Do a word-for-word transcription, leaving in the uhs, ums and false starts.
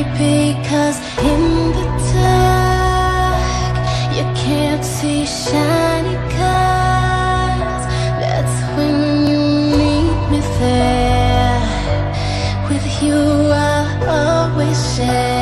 because in the dark you can't see shiny cars. That's when you meet me there. With you I'll always share.